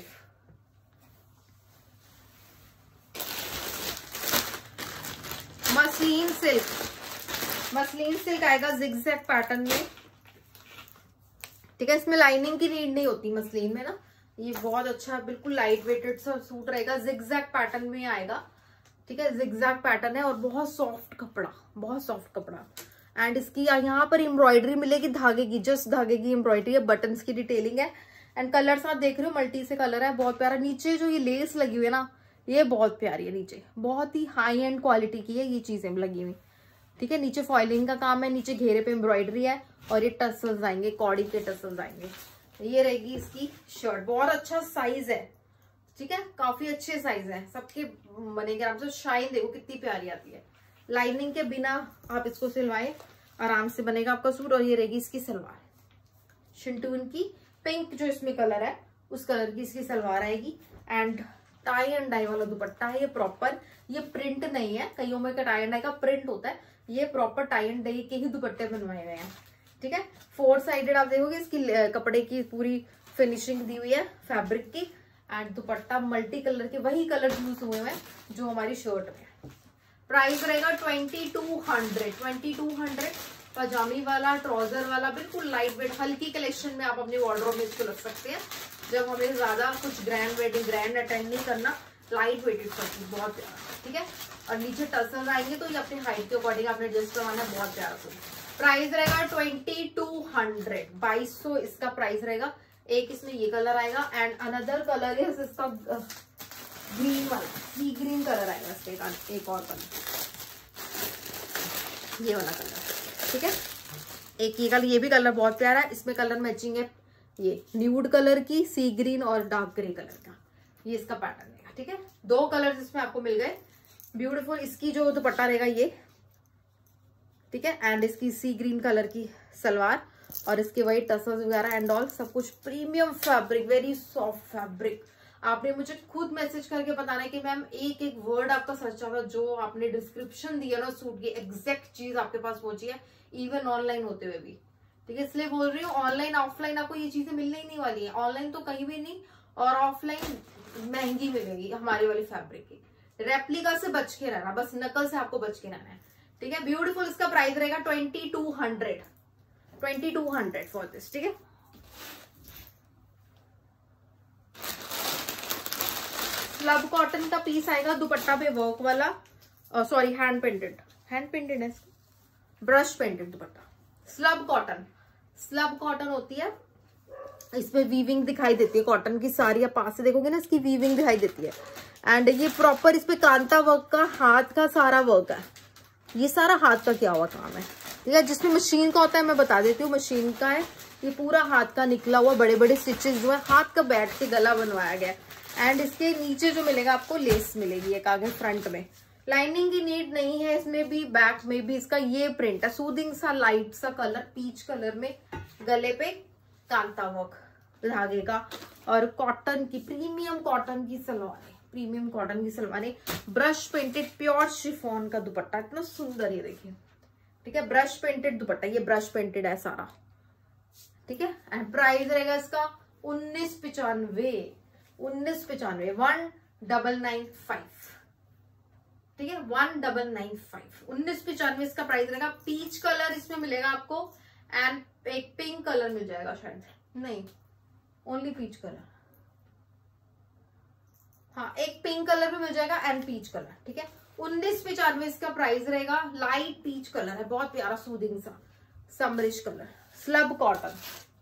Muslin silk, muslin silk आएगा जिगजैग पैटर्न में, ठीक है। इसमें लाइनिंग की नीड नहीं होती मसलिन में ना, ये बहुत अच्छा बिल्कुल लाइट वेटेड सा सूट रहेगा, जिगजैग पैटर्न में आएगा, ठीक है, जिगजैग पैटर्न है और बहुत सॉफ्ट कपड़ा, बहुत सॉफ्ट कपड़ा। एंड इसकी यहाँ पर एम्ब्रॉयडरी मिलेगी धागे की, जस्ट धागे की एम्ब्रॉयडरी है, बटन्स की डिटेलिंग है। एंड कलर्स आप देख रहे हो मल्टी से कलर है, बहुत प्यारा। नीचे जो ये लेस लगी हुई है ना, ये बहुत प्यारी है, नीचे बहुत ही हाई एंड क्वालिटी की है ये चीजें लगी हुई, ठीक है। नीचे फॉइलिंग का काम है, नीचे घेरे पे एम्ब्रॉयडरी है और ये टसल्स आएंगे, कॉडी के टसल्स आएंगे। ये रहेगी इसकी शर्ट, बहुत अच्छा साइज है, ठीक है, काफी अच्छे साइज है, सबके बनेंगे आराम से। शाइन देखो कितनी प्यारी आती है, लाइनिंग के बिना आप इसको सिलवाए आराम से बनेगा आपका सूट। और ये रहेगी इसकी सलवार, शिंटून की पिंक जो इसमें कलर है उस कलर की इसकी सलवार आएगी। एंड टाई एंड डाई वाला दुपट्टा है ये प्रॉपर, ये प्रिंट नहीं है, कईयों में का टाई एंड डाई का प्रिंट होता है, ये प्रॉपर टाई एंड डाई के ही दुपट्टे बनवाए हुए हैं, ठीक है। फोर साइडेड आप देखोगे इसकी कपड़े की पूरी फिनिशिंग दी हुई है फैब्रिक की। एंड दुपट्टा मल्टी कलर के वही कलर यूज हुए हैं जो हमारी शर्ट में। प्राइस रहेगा twenty two hundred twenty two hundred पजामी वाला, ट्राउजर वाला, बिल्कुल लाइट वेट हल्की कलेक्शन में आप अपने वार्डरोब में इसको रख सकते हैं। जब हमें ज्यादा कुछ ग्रैंड वेडिंग ग्रैंड अटेंड नहीं करना, लाइट वेटेड सब बहुत प्यारा, ठीक है। और नीचे टसल्स आएंगे तो ये अपनी हाइट के अकॉर्डिंग आपने एडजस्ट करवाना, बहुत प्यारा सूट। प्राइस रहेगा ट्वेंटी टू हंड्रेड बाईस सौ इसका प्राइस रहेगा। एक इसमें ये कलर आएगा एंड अनदर कलर है इसका ग्रीन वाला, सी ग्रीन कलर आएगा इसका, एक और कलर ये वाला कलर, ठीक है। एक ये कलर, ये भी कलर बहुत प्यारा है, इसमें कलर मैचिंग है, ये न्यूड कलर की, सी ग्रीन और डार्क ग्रे कलर का, ये इसका पैटर्न है, ठीक है। दो कलर्स इसमें आपको मिल गए, ब्यूटीफुल। इसकी जो दुपट्टा रहेगा ये, ठीक है, एंड इसकी सी ग्रीन कलर की सलवार और इसके वही टसल्स वगैरह एंड ऑल सब कुछ premium fabric, very soft fabric. आपने मुझे खुद मैसेज करके बताना है कि मैम एक एक वर्ड आपका सच होगा, जो आपने डिस्क्रिप्शन दिया ना सूट की एग्जैक्ट चीज आपके पास पहुंची है, इवन ऑनलाइन होते हुए भी, ठीक है। इसलिए बोल रही हूँ ऑनलाइन ऑफलाइन आपको ये चीजें मिलने ही नहीं वाली है, ऑनलाइन तो कहीं भी नहीं और ऑफलाइन महंगी मिलेगी हमारी वाली फैब्रिक की। रेप्लिका से बच के रहना, बस नकल से आपको बच के रहना है, ठीक है। ब्यूटीफुल इसका प्राइस रहेगा twenty two hundred twenty two hundred for this, ठीक है। स्लब कॉटन का पीस आएगा, दुपट्टा पे वर्क वाला, sorry hand painted, hand painted है इसका, brush painted dupatta, slub cotton. Slub cotton होती है, इसमें वीविंग दिखाई देती है कॉटन की सारी, आप पास से देखोगे ना इसकी वीविंग दिखाई देती है। एंड ये प्रॉपर इस पे कांता वर्क का, हाथ का सारा वर्क है, ये सारा हाथ का किया हुआ काम है, ठीक है। जिसमें मशीन का होता है मैं बता देती हूँ, मशीन का है, ये पूरा हाथ का निकला हुआ, बड़े बड़े स्टिचेस जो है हाथ का बैठ के गला बनवाया गया। एंड इसके नीचे जो मिलेगा आपको लेस मिलेगी एक आगे फ्रंट में, लाइनिंग की नीड नहीं है इसमें भी, बैक में भी इसका ये प्रिंट है, सूदिंग सा लाइट सा कलर, पीच कलर में, गले पे कांता वर्क धागे का, और कॉटन की प्रीमियम कॉटन की सलवार, प्रीमियम कॉटन की salwar, brush painted pure chiffon का दुपट्टा, इतना सुंदर, ये देखिए, ठीक है। ब्रश पेंटेड दुपट्टा, ये ब्रश पेंटेड है सारा, ठीक है। एंड प्राइस रहेगा इसका उन्नीस पिचानवे उन्नीस पिचानवे वन डबल नाइन फाइव ठीक है, वन डबल नाइन फाइव उन्नीस पिचानवे इसका प्राइस रहेगा। पीच कलर इसमें मिलेगा आपको एंड एक पिंक कलर मिल जाएगा, शायद नहीं, ओनली पीच कलर, हाँ एक पिंक कलर भी मिल जाएगा एंड पीच कलर, ठीक है। उन्नीस पिचानवे इसका प्राइस रहेगा। लाइट पीच कलर है, बहुत प्यारा सूदिंग सा summerish colour, slub cotton,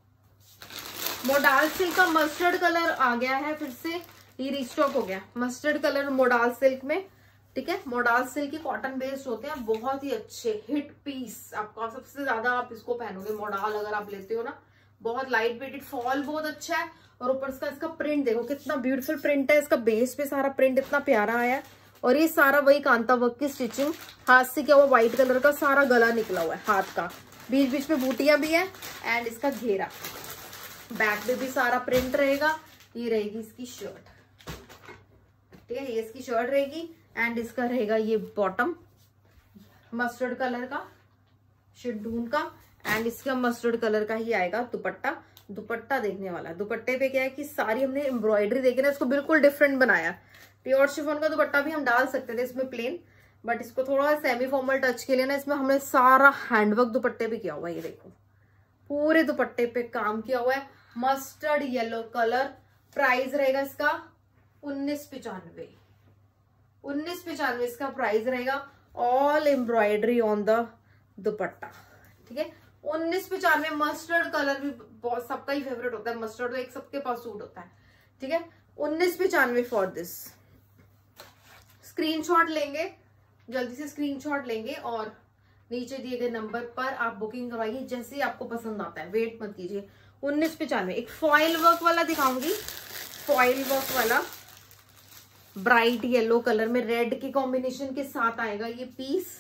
modal silk का मस्टर्ड कलर आ गया है, फिर से ये रिस्टॉक हो गया, मस्टर्ड कलर मोडाल सिल्क में, ठीक है। मोडाल सिल्क के कॉटन बेस्ड होते हैं, बहुत ही अच्छे हिट पीस, आपका सबसे ज्यादा आप इसको पहनोगे मोडाल अगर आप लेते हो ना, बहुत लाइट वेटेड, फॉल बहुत अच्छा है। और ऊपर इसका इसका प्रिंट देखो कितना ब्यूटीफुल प्रिंट है, इसका बेस पे सारा प्रिंट इतना प्यारा आया है। और ये सारा वही कांता वर्क की स्टिचिंग, हाथ से क्या हुआ, व्हाइट कलर का सारा गला निकला हुआ है हाथ का, बीच बीच में बूटियां भी है एंड इसका घेरा, बैक पे भी सारा प्रिंट रहेगा। ये रहेगी इसकी शर्ट, ठीक है, ये इसकी शर्ट रहेगी एंड इसका रहेगा ये बॉटम मस्टर्ड कलर का, शिड्डून का, एंड इसका मस्टर्ड कलर का ही आएगा दुपट्टा। दुपट्टा देखने वाला है, दुपट्टे पे क्या है कि सारी हमने एम्ब्रॉयडरी देखी ना, इसको बिल्कुल डिफरेंट बनाया। प्योर शिफॉन का दुपट्टा भी हम डाल सकते थे इसमें प्लेन, बट इसको थोड़ा सेमी फॉर्मल टच के लिए ना इसमें हमने सारा हैंडवर्क दुपट्टे पे किया हुआ है, ये देखो पूरे दुपट्टे पे काम किया हुआ है। मस्टर्ड येलो कलर, प्राइस रहेगा इसका उन्नीस पिचानवे उन्नीस पिचानवे इसका प्राइस रहेगा। All embroidery on the dupatta, ठीक है। उन्नीस पिचानवे। मस्टर्ड कलर भी बहुत सबका ही फेवरेट होता है, मस्टर्ड तो एक सबके पास सूट होता है, ठीक है। उन्नीस पिचानवे फॉर दिस। स्क्रीनशॉट लेंगे, जल्दी से स्क्रीनशॉट लेंगे और नीचे दिए गए नंबर पर आप बुकिंग करवाइए जैसे ही आपको पसंद आता है, वेट मत कीजिए। उन्नीस पिचानवे। एक फॉइल वर्क वाला दिखाऊंगी, फॉइल वर्क वाला ब्राइट येलो कलर में रेड के कॉम्बिनेशन के साथ आएगा ये पीस।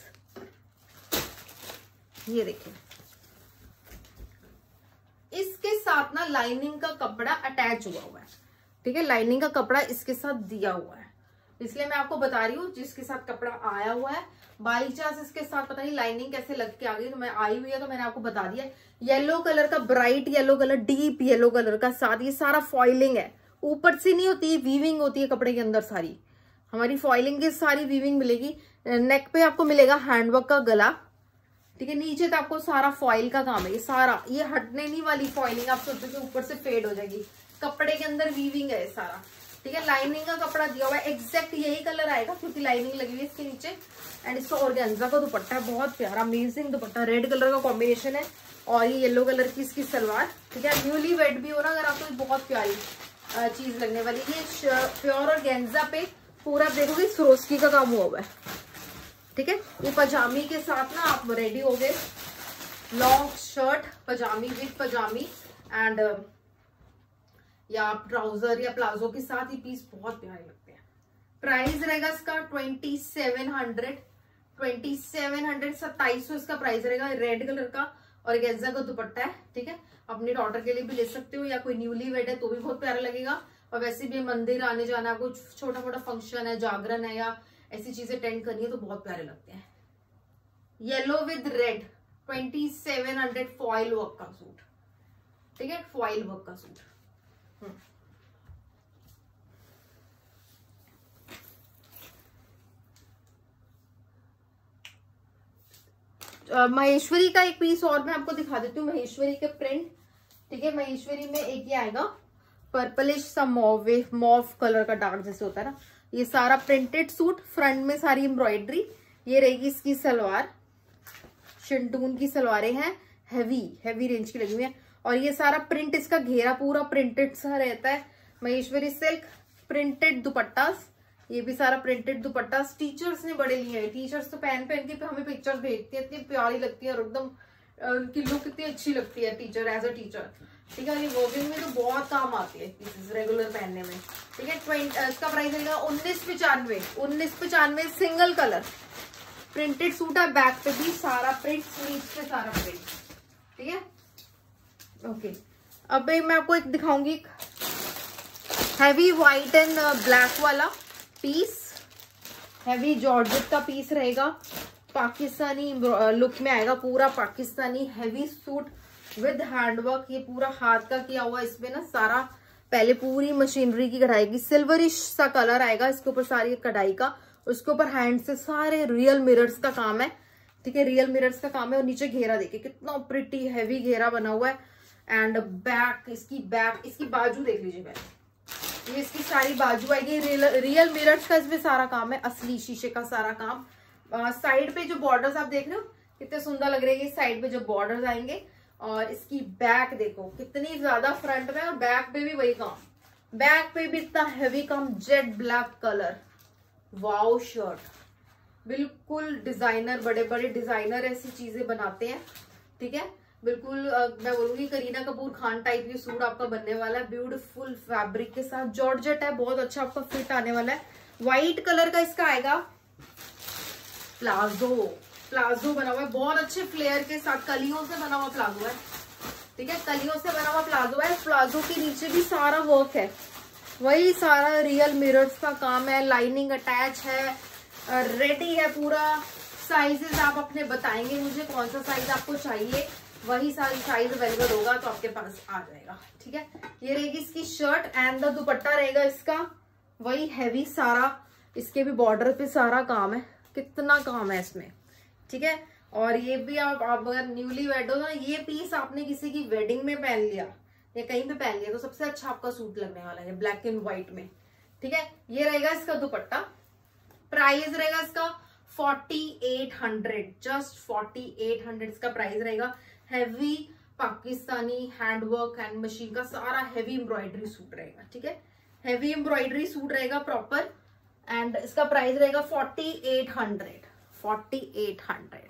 ये देखिए, इसके साथ ना लाइनिंग का कपड़ा अटैच हुआ हुआ है, ठीक है। लाइनिंग का कपड़ा इसके साथ दिया हुआ है, इसलिए मैं आपको बता रही हूँ जिसके साथ कपड़ा आया हुआ है। बाई चांस इसके साथ पता नहीं लाइनिंग कैसे लग के आ गई, तो मैं आई हुई है तो मैंने आपको बता दिया। येलो कलर का, bright yellow colour, deep yellow colour का साथ ये सारा फॉइलिंग है। ऊपर से नहीं होती, वीविंग होती है कपड़े के अंदर, सारी हमारी फॉइलिंग की सारी वीविंग मिलेगी। नेक पे आपको मिलेगा हैंडवर्क का गला, ठीक है। नीचे तो आपको सारा फॉइल का काम है, ये सारा, ये हटने नहीं वाली फॉइलिंग। आप सोचो कि ऊपर से फेड हो जाएगी, कपड़े के अंदर वीविंग है सारा, ठीक है। लाइनिंग का कपड़ा दिया हुआ है, एग्जैक्ट यही कलर आएगा क्योंकि लाइनिंग लगी हुई है इसके नीचे। एंड इसका ऑर्गेन्जा का दुपट्टा है, बहुत प्यारा अमेजिंग दुपट्टा, रेड कलर का कॉम्बिनेशन है और ये येलो कलर की इसकी सलवार, ठीक है। न्यूली वेड भी हो ना अगर आपको, बहुत प्यारी चीज लगने वाली। ये प्योर ऑर्गेन्जा पे पूरा देखोगे सरोस्की का काम हुआ हुआ है, ठीक है। ये पजामी के साथ ना आप रेडी हो गए, लॉन्ग शर्ट पजामी विद पजामी एंड या आप ट्राउजर या प्लाजो के साथ ये पीस बहुत प्यारे लगते हैं। प्राइस रहेगा इसका twenty seven hundred twenty seven hundred सत्ताईस सौ इसका प्राइस रहेगा। रेड कलर का और गेंजा का दुपट्टा है, ठीक है। अपने डॉटर के लिए भी ले सकते हो या कोई न्यूली वेड है तो भी बहुत प्यारा लगेगा। और वैसे भी मंदिर आने जाना, कुछ छोटा मोटा फंक्शन है, जागरण है या ऐसी चीजें अटेंड करनी है तो बहुत प्यारे लगते हैं। Yellow with red twenty seven hundred foil work का सूट, ठीक है, फॉइल वर्क का सूट। महेश्वरी का एक पीस और मैं आपको दिखा देती हूँ, महेश्वरी के प्रिंट, ठीक है। महेश्वरी में एक ये आएगा पर्पलिश सा मॉव, मॉव कलर का डार्क जैसे होता है ना, ये सारा प्रिंटेड सूट, फ्रंट में सारी एम्ब्रॉयडरी। ये रहेगी इसकी सलवार, शिंटून की सलवारें हैं, हैवी हैवी रेंज की लगी हुई है। और ये सारा प्रिंट, इसका घेरा पूरा प्रिंटेड सा रहता है। महेश्वरी सिल्क प्रिंटेड दुपट्टास, ये भी सारा प्रिंटेड दुपट्टा टीचर्स ने बड़े लिए हैं। टीचर्स तो पहन पहन के हमें पिक्चर्स भेजती है, इतनी प्यारी लगती है और एकदम उनकी लुक इतनी अच्छी लगती है टीचर, एज अ टीचर, ठीक है। ये वर्किंग में तो बहुत काम आती है पीसेस रेगुलर पहनने में, ठीक है। ट्वेंटी इसका प्राइस रहेगा उन्नीस पिचानवे उन्नीस पिचानवे सिंगल कलर प्रिंटेड सूट है। बैक पे भी सारा प्रिंट, स्लीव्स पे सारा प्रिंट, ठीक है। ओके, अब मैं आपको एक दिखाऊंगी हैवी व्हाइट एंड ब्लैक वाला पीस, हैवी जॉर्जेट का पीस रहेगा, पाकिस्तानी लुक में आएगा, पूरा Pakistani heavy suit with handwork. ये पूरा हाथ का किया हुआ, इसमें ना सारा पहले पूरी मशीनरी की कढ़ाई की सिल्वरिश सा कलर आएगा इसके ऊपर सारी कढ़ाई का, उसके ऊपर हैंड से सारे रियल मिरर्स का काम है, ठीक है, रियल मिरर्स का काम है। और नीचे घेरा देखिए कितना प्रिटी हैवी घेरा बना हुआ है। एंड बैक, इसकी बैक, इसकी बाजू देख लीजिए पहले, ये इसकी सारी बाजू आएगी, रियल, रियल मिरर्स का इसमें सारा काम है, असली शीशे का सारा काम। साइड पे जो बॉर्डर्स आप देख रहे हो कितने सुंदर लग रहे हैं, साइड पे जो बॉर्डर्स आएंगे। और इसकी बैक देखो कितनी ज्यादा, फ्रंट में और बैक पे भी वही काम, बैक पे भी इतना हैवी काम, jet black colour, wow shirt, बिल्कुल डिजाइनर, बड़े बड़े डिजाइनर ऐसी चीजें बनाते हैं, ठीक है। बिल्कुल आ, मैं बोलूंगी करीना कपूर खान टाइप ये सूट आपका बनने वाला है, ब्यूटीफुल फैब्रिक के साथ, जॉर्जेट है, बहुत अच्छा आपका फिट आने वाला है। व्हाइट कलर का इसका आएगा प्लाजो, प्लाजो बना हुआ है बहुत अच्छे फ्लेयर के साथ, कलियों से बना हुआ प्लाजो है, ठीक है, कलियों से बना हुआ प्लाजो है। प्लाजो के नीचे भी सारा वर्क है, वही सारा रियल मिरर्स का काम है, लाइनिंग अटैच है, रेडी है पूरा। साइजेस आप अपने बताएंगे मुझे कौन सा साइज आपको चाहिए, वही सारी साइज अवेलेबल होगा तो आपके पास आ जाएगा, ठीक है। ये रहेगी इसकी शर्ट एंड द दुपट्टा रहेगा इसका वही हैवी सारा, इसके भी बॉर्डर पे सारा काम है, कितना काम है इसमें, ठीक है। और ये भी आप, आप अगर न्यूली वेड हो ना, ये पीस आपने किसी की वेडिंग में पहन लिया, या कहीं पे पहन लिया तो सबसे अच्छा आपका सूट लगने वाला है ब्लैक एंड व्हाइट में। ठीक है, ये रहेगा इसका दुपट्टा। प्राइस रहेगा इसका forty eight hundred, just forty eight hundred इसका प्राइस रहेगा। Heavy Pakistani handwork hand machine का सारा हैवी एम्ब्रॉयडरी सूट रहेगा। ठीक है, हैवी एम्ब्रॉयडरी सूट रहेगा प्रॉपर, एंड इसका प्राइस रहेगा forty eight hundred, forty eight hundred.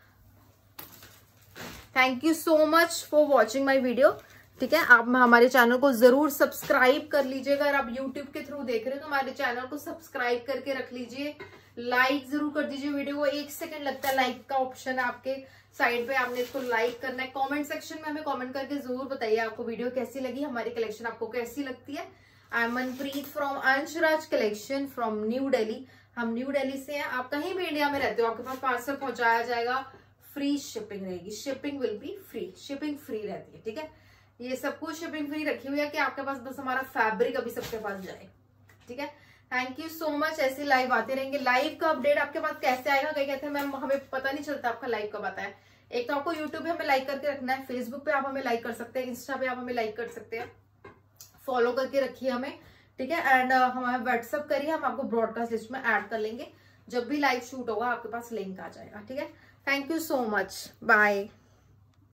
Thank you so much for watching my video. ठीक है, आप हमारे चैनल को जरूर सब्सक्राइब कर लीजिएगा। अगर आप यूट्यूब के थ्रू देख रहे हो तो हमारे चैनल को सब्सक्राइब करके रख लीजिए। लाइक जरूर कर दीजिए वीडियो को, एक सेकंड लगता है, लाइक का ऑप्शन है आपके साइड पे, आपने इसको लाइक करना है। कमेंट सेक्शन में हमें कमेंट करके जरूर बताइए आपको वीडियो कैसी लगी, हमारी कलेक्शन आपको कैसी लगती है। I am Manpreet from Anshraj collection from New Delhi. हम न्यू दिल्ली से हैं। आप कहीं भी इंडिया में रहते हो आपके पास पार्सल पहुंचाया जाएगा, फ्री शिपिंग रहेगी, shipping will be free, shipping free रहती है। ठीक है, ये सब कुछ शिपिंग फ्री रखी हुई है कि आपके पास बस हमारा फैब्रिक अभी सबके पास जाए। ठीक है, थैंक यू सो मच। ऐसे लाइव आते रहेंगे। लाइव का अपडेट आपके पास कैसे आएगा, कहीं कहते हैं मैम हमें पता नहीं चलता आपका लाइव कब आता है। एक तो आपको यूट्यूब पे हमें लाइक करके रखना है, फेसबुक पे आप हमें लाइक कर सकते हैं, इंस्टा पे आप हमें लाइक कर सकते हैं, फॉलो करके रखिए हमें। ठीक है, एंड uh, हमें व्हाट्सअप करिए, हम आपको ब्रॉडकास्ट लिस्ट में ऐड कर लेंगे। जब भी लाइव शूट होगा आपके पास लिंक आ जाएगा। ठीक है, thank you so much, bye.